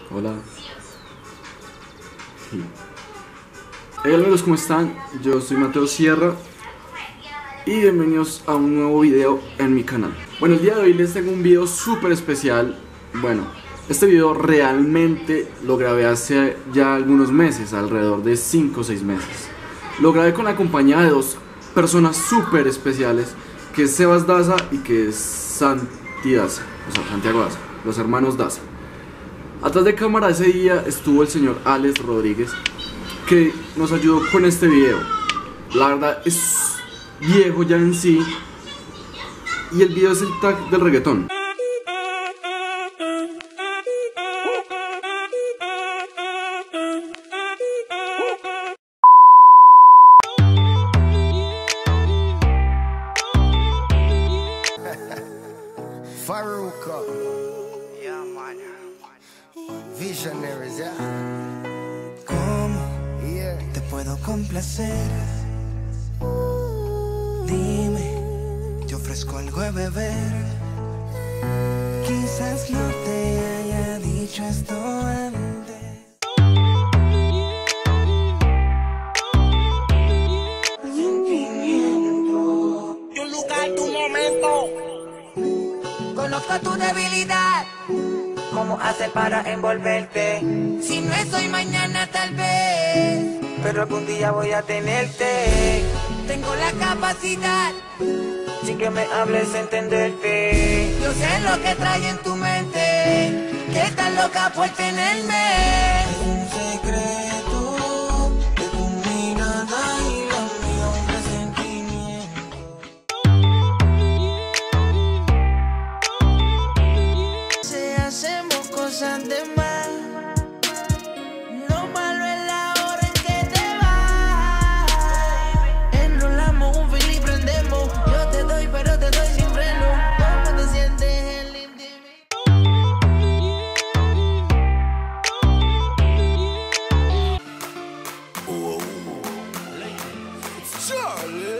Hola. Hey amigos, ¿cómo están? Yo soy Mateo Sierra y bienvenidos a un nuevo video en mi canal. Bueno, el día de hoy les tengo un video súper especial. Bueno, este video realmente lo grabé hace ya algunos meses, alrededor de 5 o 6 meses. Lo grabé con la compañía de dos personas súper especiales, que es Sebas Daza y que es Santi Daza, o sea, Santiago Daza, los hermanos Daza. Atrás de cámara ese día estuvo el señor Alex Rodríguez, que nos ayudó con este video. La verdad es viejo ya en sí, y el video es el tag del reggaetón. Faruka, yeah, man. Visionaries, yeah. ¿Cómo Yeah. te puedo complacer? Dime, te ofrezco algo de beber. Quizás no te haya dicho esto antes. Un lugar, tu momento. Conozco tu debilidad. ¿Cómo hacer para envolverte? Si no es hoy, mañana tal vez. Pero algún día voy a tenerte. Tengo la capacidad. Sin que me hables, entenderte. Yo sé lo que trae en tu mente. Que estás loca por tenerme. Es un secreto de tu mirada y los míos presentimientos. Si hacemos cosas de más, lo malo es la hora en que te vas. Enrolamos un fil y prendemos. Yo te doy, pero te doy sin freno. ¿Cómo te sientes el intimidad? Charlie,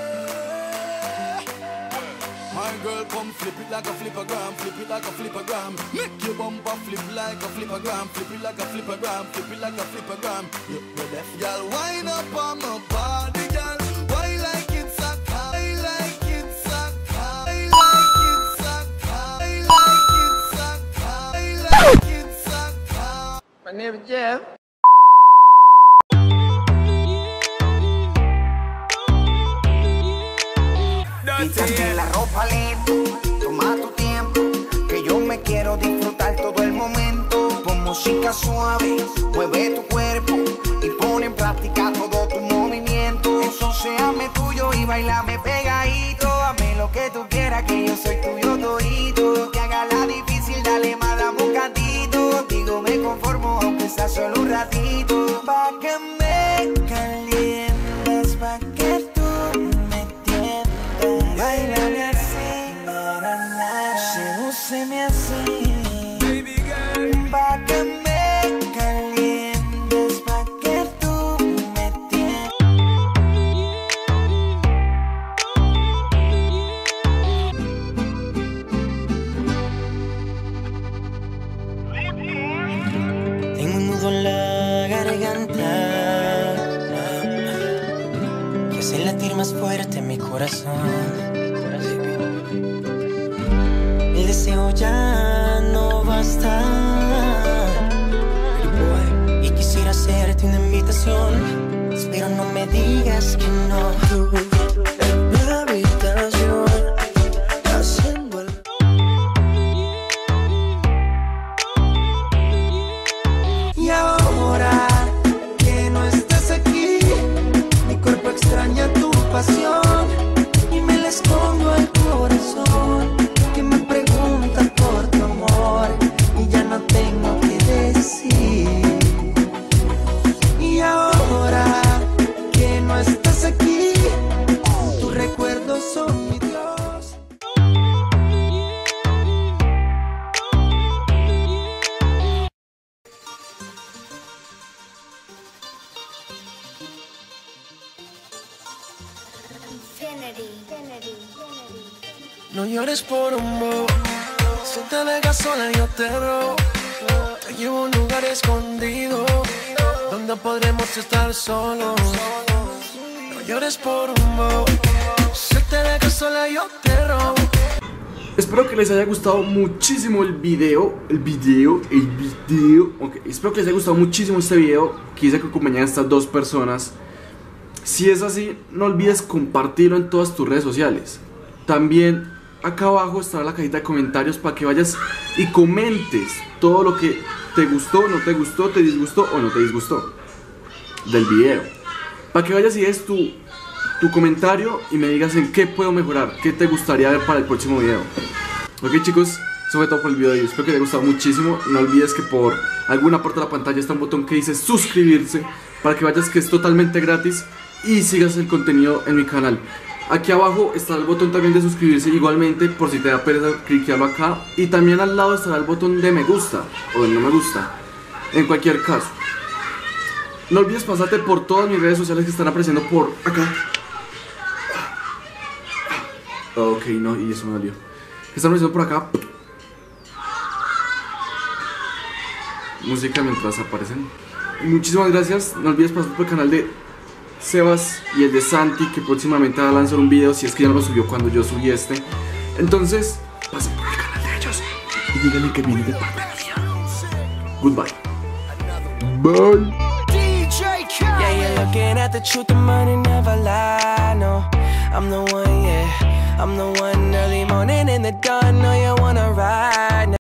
my girl, come flip it like a flippergram, flip it like a flippergram. Make your bumper flip like a flippergram, flip it like a flippergram, flip it like a flippergram. You're deaf, y'all. Wind up on my body, girl. Why like it's a car? Why like it's a car? Why like it's a car? Why like it's a car? My name is Jeff. Quítate la ropa lento, toma tu tiempo, que yo me quiero disfrutar todo el momento. Con música suave, mueve tu cuerpo y pon en práctica todo tu movimiento. Entonces hazme tuyo y bailame pegadito. Hazme lo que tú quieras, que yo soy tuyo todito. Que haga la difícil, dale más, dame un cantito. Digo, me conformo aunque sea solo un ratito. Pa' que me calientes, pa' que tú me tiendas. Báilame así, sedúceme así. Baby girl. Pa' que me calientes, pa' que tú me tiendas. Tengo un nudo en la garganta que hace latir más fuerte mi corazón. El deseo ya no basta y quisiera hacerte una invitación. Espero no me digas que no. En mi habitación haciendo el... Y ahora que no estás aquí, mi cuerpo extraña tu pasión y me la escondo al corazón, que me pregunta por tu amor y ya no tengo que decir. Y ahora que no estás aquí, tus recuerdos son mi Dios. No llores por un bobo, si te dejas sola yo te robo. Te llevo podremos estar solos. No llores por un bobo. Si te dejo sola yo te robo. Espero que les haya gustado muchísimo el video. Okay. Espero que les haya gustado muchísimo este video. Quise que acompañaran a estas dos personas. Si es así, no olvides compartirlo en todas tus redes sociales. También acá abajo estará la cajita de comentarios para que vayas y comentes todo lo que te gustó, no te gustó, te disgustó o no te disgustó del video. Para que vayas y des tu comentario y me digas en qué puedo mejorar, qué te gustaría ver para el próximo video. Ok chicos, eso fue todo por el video de hoy. Espero que te haya gustado muchísimo. No olvides que por alguna parte de la pantalla está un botón que dice suscribirse, para que vayas, que es totalmente gratis, y sigas el contenido en mi canal. Aquí abajo está el botón también de suscribirse igualmente, por si te da pereza cliquearlo acá. Y también al lado estará el botón de me gusta o de no me gusta, en cualquier caso. No olvides pasarte por todas mis redes sociales que están apareciendo por acá. Ok, no, y eso me dolió. Están apareciendo por acá. Música mientras aparecen. Muchísimas gracias. No olvides pasar por el canal de Sebas y el de Santi, que próximamente va a lanzar un video, si es que ya no lo subió cuando yo subí este. Entonces, pasen por el canal de ellos y díganle que viene de parte mía. Goodbye. Bye. Yeah, you're looking at the truth, the money never lie. No, I'm the one, yeah. I'm the one early morning in the dawn. No, you wanna ride.